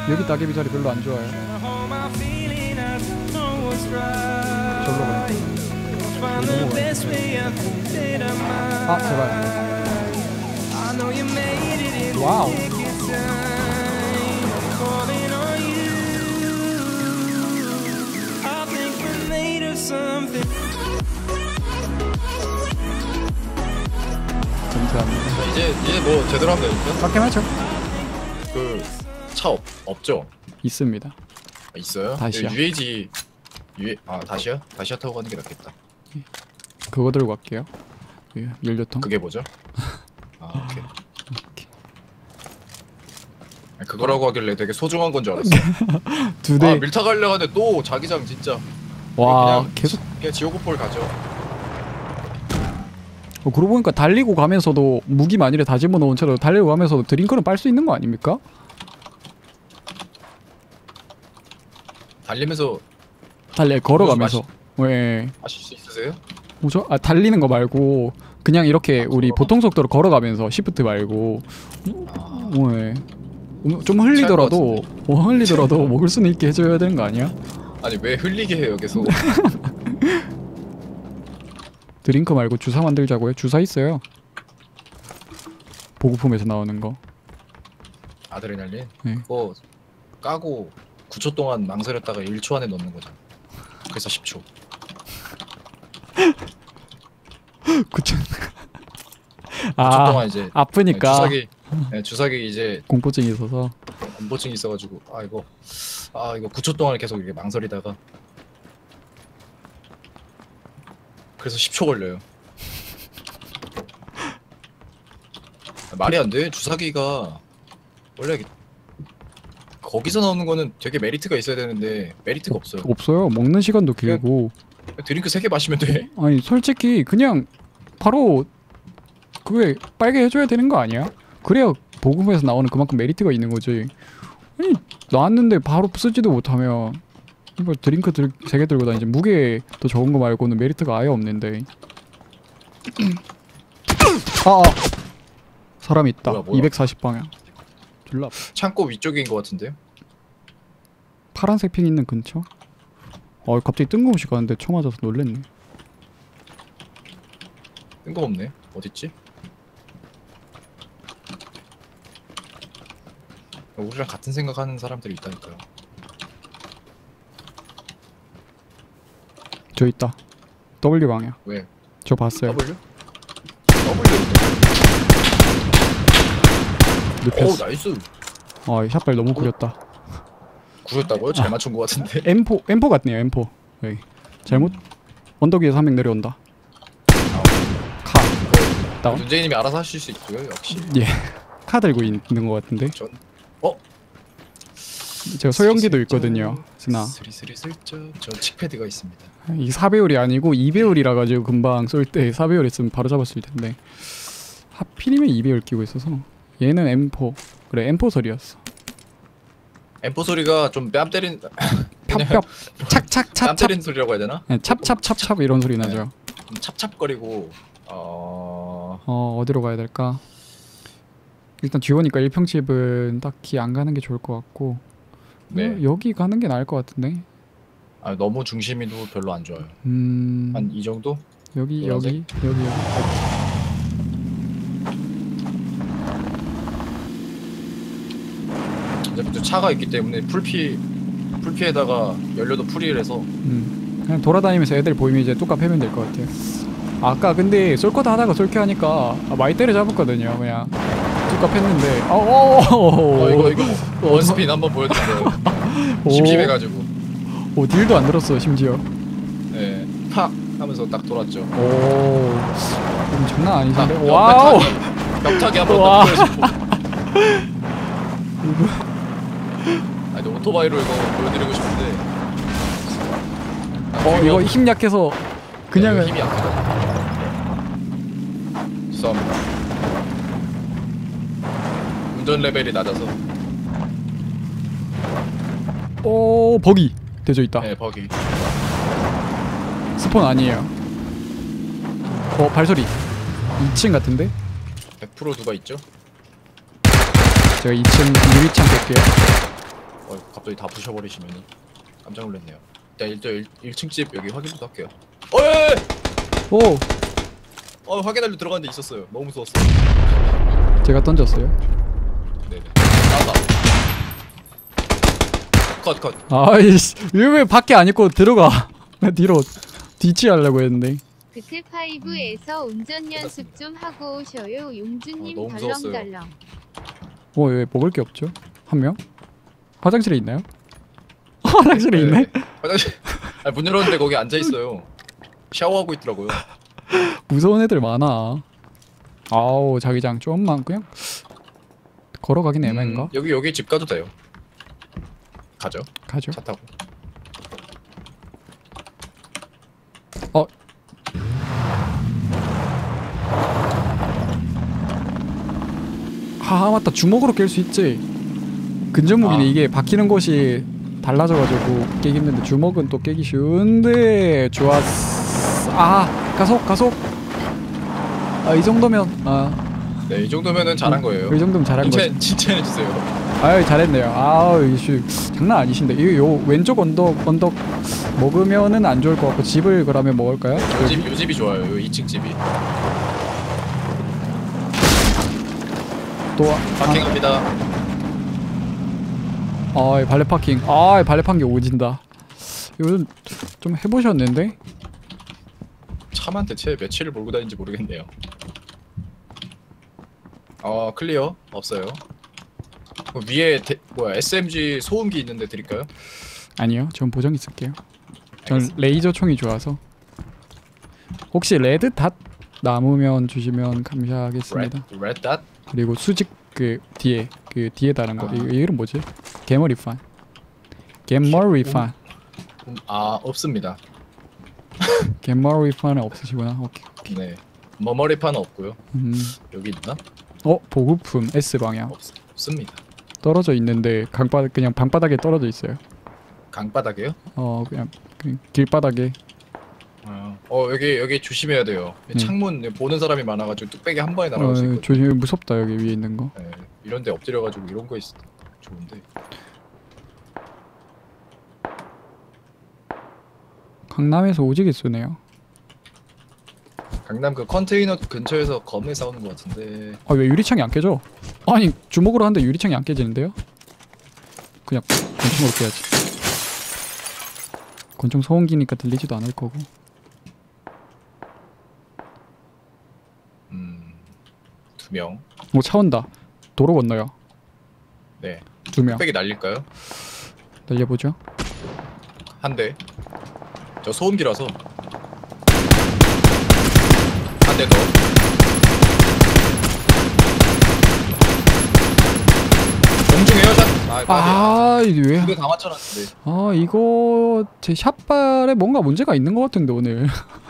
여기 따개비 자리 별로 안 좋아요. 절로 가요. 아 제발. 와우. 감사합니다. 이제 뭐 제대로 하면 되니까. 깎게 하죠. 그 차 없죠? 있습니다. 아, 있어요? 다시야. UAG 다시야? 다시야 타고 가는 게 낫겠다. 그거 들고 갈게요. 연료통. 그게 뭐죠? 아 오케이. 그거라고 하길래 되게 소중한 건 줄 알았어. 두 대. 아 밀타 가려고 하는데 또 자기장 진짜. 와 그냥 계속. 그냥 지오고폴 가죠. 그러고 보니까 달리고 가면서도 무기 만일에 다 집어넣은 채로 달리고 가면서도 드링크는 빨 수 있는 거 아닙니까? 달리면서 걸어가면서. 왜? 마실 수 있으세요? 뭐죠? 아 달리는 거 말고 그냥 이렇게 우리 보통 속도로 걸어가면서 시프트 말고. 왜? 좀 흘리더라도 흘리더라도 먹을 수는 있게 해줘야 되는 거 아니야? 아니 왜 흘리게 해요 계속? 드링크 말고 주사 만들자고요? 주사 있어요. 보급품에서 나오는 거. 아드레날린? 네. 그거 까고 9초 동안 망설였다가 1초 안에 넣는 거잖아. 그래서 10초. 그쵸. 9초 동안 이제 아프니까. 주사기 이제 공포증이 있어서. 공포증이 있어가지고 이거 9초 동안 계속 이렇게 망설이다가 그래서 10초 걸려요. 말이 안 돼. 주사기가 원래 거기서 나오는 거는 되게 메리트가 있어야 되는데 메리트가 없어요. 없어요. 먹는 시간도 길고. 드링크 3개 마시면 돼. 아니 솔직히 그냥 바로 그게 빨게 해줘야 되는 거 아니야? 그래야 보급에서 나오는 그만큼 메리트가 있는 거지. 아니 나왔는데 바로 쓰지도 못하면 이거 드링크 3개 들고 다니지. 무게 더 적은 거 말고는 메리트가 아예 없는데. 사람 있다. 뭐야. 240방향. 졸라 창고 위쪽인 것 같은데요? 파란색 핑 있는 근처? 갑자기 뜬금없이 가는데 총 맞아서 놀랬네. 뜬금없네. 어딨지? 우리랑 같은 생각하는 사람들이 있다니까요. 저 있다. W 방향. 왜? 저 봤어요. W? 눕혔어. 오 나이스. 샷발 너무 구렸다. 구렸다고요? 잘 맞춘 것 같은데. M4 같네요. M4. 여기. 잘못 언덕 위에서 한 명 내려온다. 카. 다운. 문재인님이 알아서 하실 수 있고요. 역시. 예. 카 들고 있는 것 같은데. 제가 소형기도 있거든요. 스나. 스리스리 슬쩍. 저 칙패드가 있습니다. 이 4배율이 아니고 2배율이라 가지고 금방 쏠 때 4배율 있으면 바로 잡았을 텐데. 하필이면 2배율 끼고 있어서. 얘는 M4. 그래 M4 소리였어. M4 소리가 좀 뺨 때린 펴 착착착착 뺨 때린 소리라고 해야 되나? 네, 찹찹찹찹 이런 소리 나죠. 찹찹거리고 어디로 가야 될까? 일단 뒤오니까 1평집은 딱히 안 가는 게 좋을 것 같고. 네. 여기 가는 게 나을 것 같은데. 너무 중심이도 별로 안 좋아요. 한 이 정도? 여기. 이제부터 차가 있기 때문에 풀피에다가 연료도 풀이라서 그냥 돌아다니면서 애들 보이면 이제 뚜까 패면 될 것 같아요. 아까 근데 쏠 거다 하다가 쏠게 하니까 많이 때려잡았거든요. 그냥 뚜까 팼는데 이거 원스핀 한번 보여드릴게요. 심심해가지고 딜도 안 들었어 심지어. 네, 팍 하면서 딱 돌았죠. 장난 아니신데. 와우. 벽타기 한번 더 보여주고. 오토바이로 이거 보여드리고 싶은데. 이거 힘 약해서 그냥은. 힘이 약하다. 죄송합니다. 운전 레벨이 낮아서. 버기 대져 있다. 네, 버기. 스폰 아니에요. 발소리. 2층 같은데? 100% 누가 있죠? 제가 2층 유리창 뺄게요. 갑자기 다 부셔버리시면은 깜짝 놀랐네요. 일단 1층 집 여기 확인부터 할게요. 어이! 오, 확인하려 들어갔는데 있었어요. 너무 무서웠어. 제가 던졌어요. 네네. 나왔다. 컷. 아이씨, 왜 밖에 안 있고 들어가? 뒤로 뒤치하려고 했는데. 그트5에서 운전 연습 좀 하고 오셔요. 용주님 너무 무서웠어요. 덜렁덜렁. 왜 먹을 게 없죠? 한 명? 화장실에 있나요? 화장실에 있네? 화장실. 문 열었는데 거기 앉아 있어요. 샤워하고 있더라고요. 무서운 애들 많아. 아우, 자기장 좀만 그냥 걸어가긴 애매한가? 여기 집 가도 돼요. 가죠. 가죠. 차 타고. 맞다, 주먹으로 깰 수 있지. 근접무기는 아. 이게 박히는 곳이 달라져가지고 깨기 힘든데 주먹은 또 깨기 쉬운데. 좋았어. 가속. 이 정도면 네, 이 정도면은 잘한 거예요. 이 정도면 잘한 거지. 칭찬해 주세요. 잘했네요. 이씨 장난 아니신데. 요 왼쪽 언덕 먹으면은 안 좋을 것 같고, 집을 그러면 먹을까요? 요 집이 좋아요. 요 2층 집이. 또 파킹합니다. 이 발레 파킹. 발레 파킹 오진다. 이건 좀 해보셨는데? 차만 대체 며칠을 몰고 다니는지 모르겠네요. 클리어 없어요. 위에 SMG 소음기 있는데 드릴까요? 아니요, 전 보정 있을게요. 전 레이저 총이 좋아서. 혹시 레드 닷 남으면 주시면 감사하겠습니다. 레드 닷? 그리고 수직 그 뒤에 다른 거. 이 이름 뭐지? 개머리판. 개머리판. 없습니다. 개머리판은 없으시구나. 오케이. 네. 머머리판은 없고요. 여기 있나? 보급품 S 방향. 없습니다. 떨어져 있는데 그냥 방바닥에 떨어져 있어요. 강바닥에요? 그냥 길바닥에. 여기 조심해야 돼요. 창문 보는 사람이 많아가지고 뚝배기 한 번에 날아갈 수 있거든요. 조심히. 무섭다 여기 위에 있는 거. 네, 이런데 엎드려가지고 이런 거 있어 좋은데. 강남에서 오지게 쏘네요. 강남 그 컨테이너 근처에서 검에 싸우는 것 같은데. 왜 유리창이 안 깨져? 아니, 주먹으로 하는데 유리창이 안 깨지는데요? 그냥 권총으로 깨야지. 권총 소음기니까 들리지도 않을 거고. 두 명. 차 온다. 도로 건너요. 네. 2명. 뚝배기 날릴까요? 날려보죠. 한 대. 저 소음기라서. 한 대 더. 공중 에어샷. 이게 왜? 이거 다 맞춰놨는데. 이거 제 샷발에 뭔가 문제가 있는 것 같은데 오늘.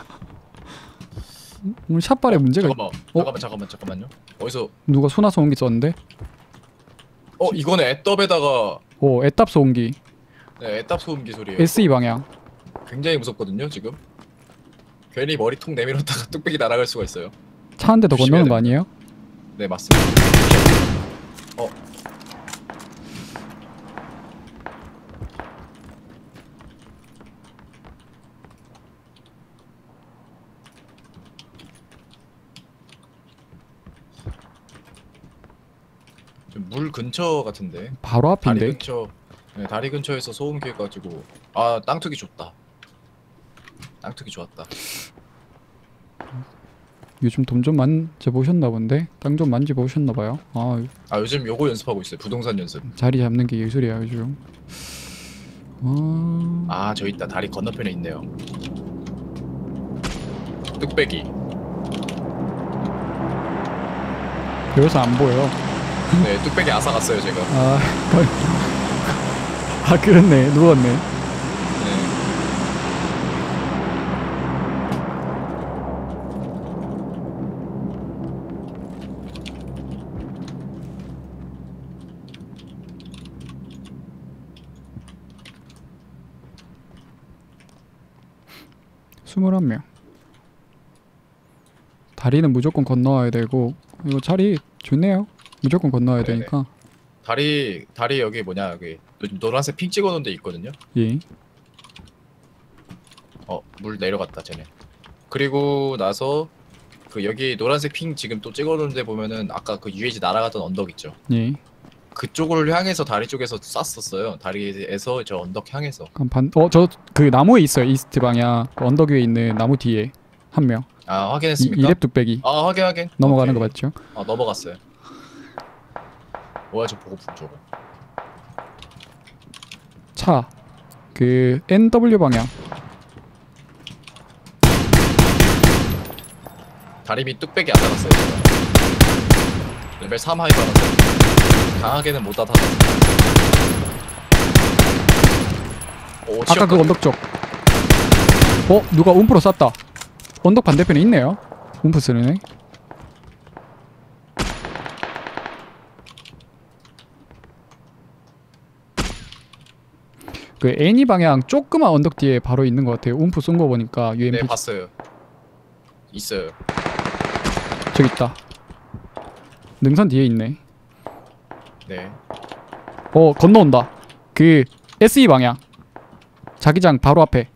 오늘 샷발에 문제가 잠깐만요. 어디서? 누가 소나 소음기 썼는데? 이거는 애떡에다가. 애답 소음기. 네, 애떡 소음기 소리예요. SE 방향. 굉장히 무섭거든요 지금. 괜히 머리통 내밀었다가 뚝배기 날아갈 수가 있어요. 차 한 대 더 건너는 거 아니에요? 네, 맞습니다. 물 근처 같은데. 바로 다리 앞인데. 근처. 네, 다리 근처에서 소음기 해가지고. 땅투기 좋다. 땅투기 좋았다. 요즘 돈 좀 만져보셨나 본데? 땅 좀 만져보셨나 봐요. 요즘 요거 연습하고 있어요. 부동산 연습. 자리 잡는 게 예술이야 요즘. 저 있다. 다리 건너편에 있네요. 뚝배기. 그래서 안 보여. 네, 뚝배기 아사 갔어요 제가. 그렇네. 누웠네. 네. 스물한 명. 다리는 무조건 건너와야 되고, 이거 자리 좋네요. 무조건 건너와야 네네. 되니까. 다리 여기 뭐냐 여기 노란색 핑 찍어놓은 데 있거든요. 예. 물 내려갔다 쟤네. 그리고 나서 그 여기 노란색 핑 지금 또 찍어놓은 데 보면은 아까 그 UAG 날아가던 언덕 있죠. 예. 그쪽을 향해서 다리 쪽에서 쐈었어요. 다리에서 저 언덕 향해서. 저 그 나무에 있어요. 이스트 방향 그 언덕 위에 있는 나무 뒤에 한 명. 아 확인했습니까? 이랩 뚝배기 아 확인. 넘어가는 오케이. 거 맞죠? 넘어갔어요. 뭐야 저 보고품 저거. 차. 그 NW 방향. 다리 밑 뚝배기 안 달았어요. 제가. 레벨 3 하이 달았어요. 강하게는 못 달았어요. 아까 그 언덕 쪽. 누가 움프로 쐈다. 언덕 반대편에 있네요. 움프 쓰는 애. 그 애니 방향 조그만 언덕 뒤에 바로 있는 것 같아요. 움프 쏜 거 보니까 UMP. 네 봤어요. 있어요. 저기 있다. 능선 뒤에 있네. 네. 건너온다. 그 SE 방향. 자기장 바로 앞에.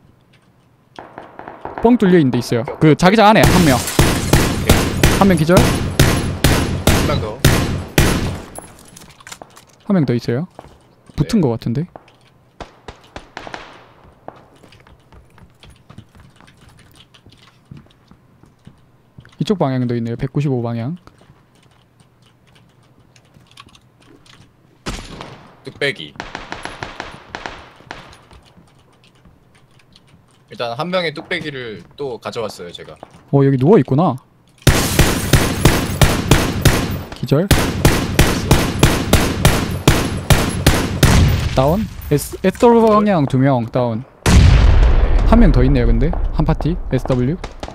뻥 뚫려 있는 데 있어요. 그 자기장 안에 한 명. 한 명 기절. 한 명 더. 한 명 더 있어요. 붙은 거 같은데. 이쪽 방향도 있네요. 195 방향. 뚝배기. 일단 한 명의 뚝배기를 또 가져왔어요 제가. 여기 누워 있구나. 기절. 다운. SW 방향 2명 다운. 한 명 더 있네요. 근데 한 파티 SW.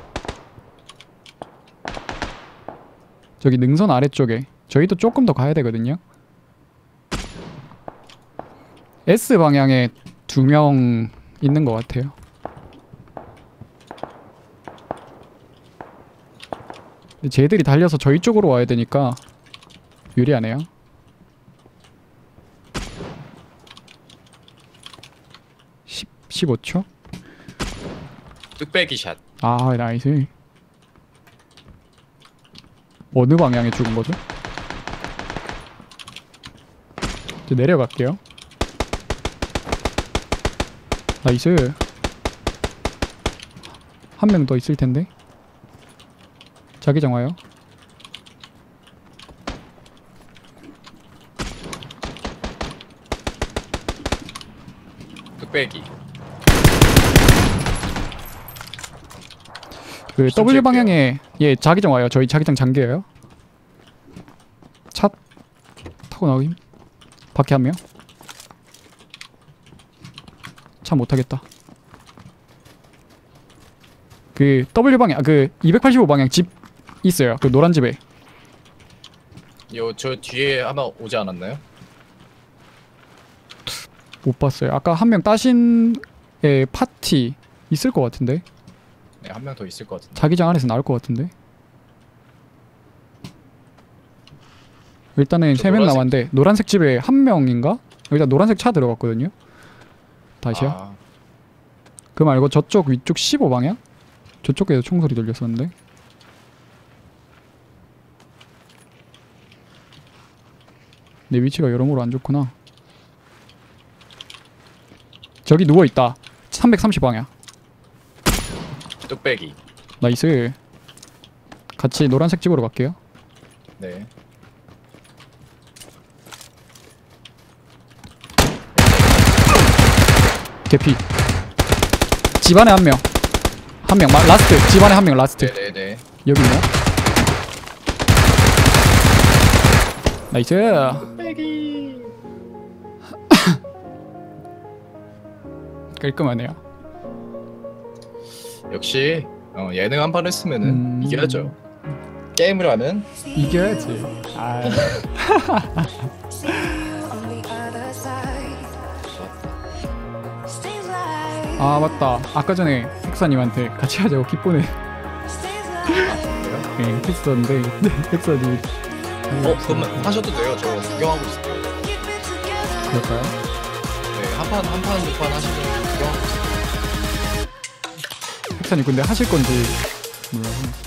저기 능선 아래쪽에. 저희도 조금 더 가야 되거든요. S 방향에 2명 있는 것 같아요. 근데 쟤들이 달려서 저희 쪽으로 와야 되니까 유리하네요. 아, 15초? 뚝배기 샷. 아, 나이스. 어느 방향에 죽은 거죠? 이제 내려갈게요. 나이스. 한 명 더 있을 텐데. 자기장 와요. 뚝배기. 그 W 방향에 자기장 와요. 저희 자기장 잠겨요. 차 타고 나오기. 밖에 한 명. 차 못 타겠다. 그 W 방향 그 285 방향 집 있어요. 그 노란 집에. 저 뒤에 하나 오지 않았나요? 못 봤어요. 아까 한 명 따신 애 파티 있을 것 같은데. 네, 한 명 더 있을 것 같은데. 자기장 안에서 나올 것 같은데. 일단은 저 3명 노란색- 남았는데 노란색 집에 한 명인가? 일단 노란색 차 들어갔거든요. 다시요. 아, 그 말고 저쪽 위쪽 15 방향? 저쪽에서 총소리 들렸었는데. 내 위치가 여러모로 안 좋구나. 저기 누워있다. 330 방향. 뚝배기. 나이스. 같이 노란색 집으로 갈게요. 네. 개피. 집안에 한 명. 한 명. 라스트. 집안에 한 명 라스트. 네네네. 여기 있네요. 나이스. 깔끔하네요. 역시 예능 한 판 했으면은 이겨야죠. 게임을 하면 이겨야지. 아. 아 맞다. 아까 전에 헥사님한테 같이 하자고 기본에 네, 했었는데 헥사님이 그러면 하셔도 돼요. 저 구경하고 있을게요. 그럴까요? 네, 한판 6판 하시면 구경하고 있어요. 팩탄이 근데 하실 건지 몰라요.